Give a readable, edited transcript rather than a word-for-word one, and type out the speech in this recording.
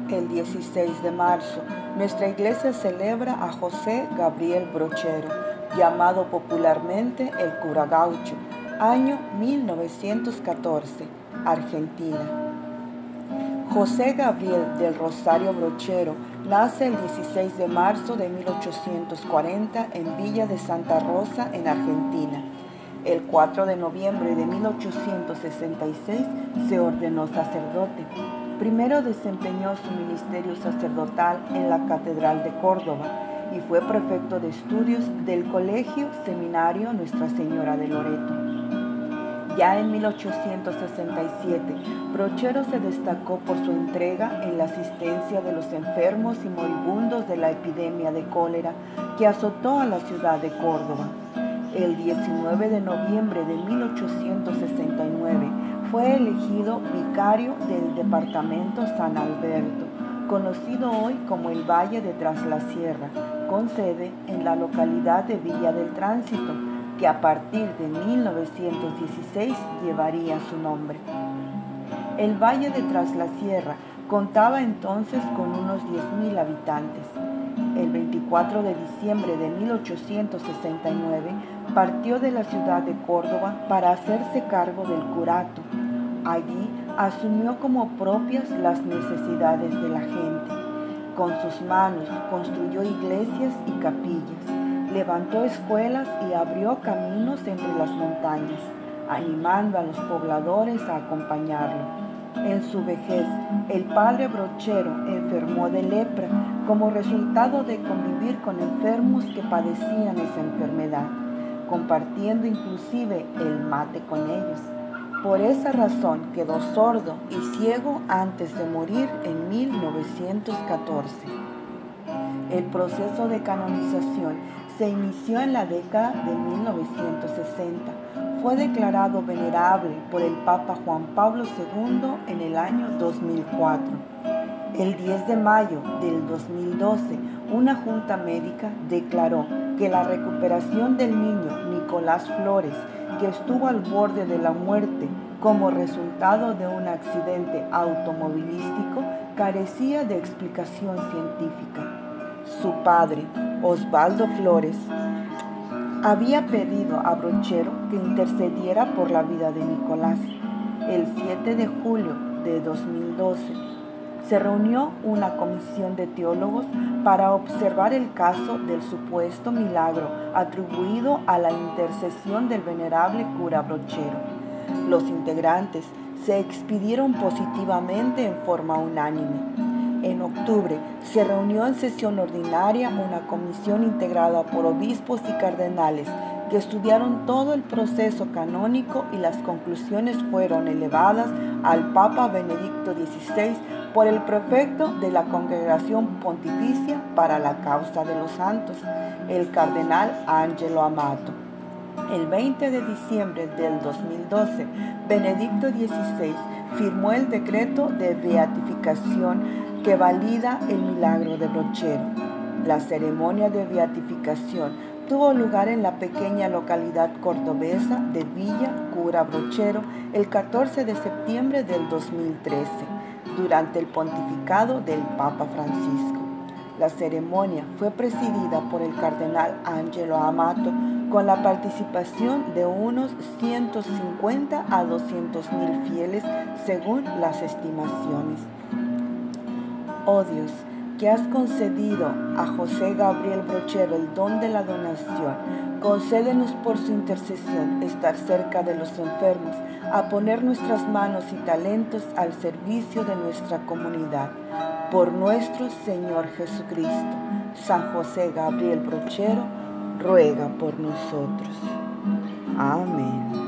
El 16 de marzo, nuestra iglesia celebra a José Gabriel Brochero, llamado popularmente el Cura Gaucho, año 1914, Argentina. José Gabriel del Rosario Brochero nace el 16 de marzo de 1840 en Villa de Santa Rosa, en Argentina. El 4 de noviembre de 1866 se ordenó sacerdote. Primero desempeñó su ministerio sacerdotal en la Catedral de Córdoba y fue prefecto de estudios del Colegio Seminario Nuestra Señora de Loreto. Ya en 1867, Brochero se destacó por su entrega en la asistencia de los enfermos y moribundos de la epidemia de cólera que azotó a la ciudad de Córdoba. El 19 de noviembre de 1869 fue elegido vicario del departamento San Alberto, conocido hoy como el Valle de Traslasierra, con sede en la localidad de Villa del Tránsito, que a partir de 1916 llevaría su nombre. El Valle de Traslasierra contaba entonces con unos 10.000 habitantes. El 24 de diciembre de 1869 partió de la ciudad de Córdoba para hacerse cargo del curato. Allí asumió como propias las necesidades de la gente. Con sus manos construyó iglesias y capillas, levantó escuelas y abrió caminos entre las montañas, animando a los pobladores a acompañarlo. En su vejez, el padre Brochero enfermó de lepra como resultado de convivir con enfermos que padecían esa enfermedad, compartiendo inclusive el mate con ellos. Por esa razón quedó sordo y ciego antes de morir en 1914. El proceso de canonización se inició en la década de 1960. Fue declarado venerable por el Papa Juan Pablo II en el año 2004. El 10 de mayo del 2012, una junta médica declaró que la recuperación del niño Nicolás Flores, que estuvo al borde de la muerte como resultado de un accidente automovilístico, carecía de explicación científica. Su padre, Osvaldo Flores, había pedido a Brochero que intercediera por la vida de Nicolás. El 7 de julio de 2012 se reunió una comisión de teólogos para observar el caso del supuesto milagro atribuido a la intercesión del venerable cura Brochero. Los integrantes se expidieron positivamente en forma unánime. En octubre se reunió en sesión ordinaria una comisión integrada por obispos y cardenales que estudiaron todo el proceso canónico y las conclusiones fueron elevadas al Papa Benedicto XVI por el prefecto de la Congregación Pontificia para la Causa de los Santos, el cardenal Angelo Amato. El 20 de diciembre del 2012, Benedicto XVI firmó el decreto de beatificación que valida el milagro de Brochero. La ceremonia de beatificación tuvo lugar en la pequeña localidad cordobesa de Villa Cura Brochero el 14 de septiembre del 2013, durante el pontificado del Papa Francisco. La ceremonia fue presidida por el cardenal Angelo Amato, con la participación de unos 150 a 200.000 fieles según las estimaciones. Oh Dios, que has concedido a José Gabriel Brochero el don de la donación, concédenos por su intercesión estar cerca de los enfermos, a poner nuestras manos y talentos al servicio de nuestra comunidad. Por nuestro Señor Jesucristo, San José Gabriel Brochero, ruega por nosotros. Amén.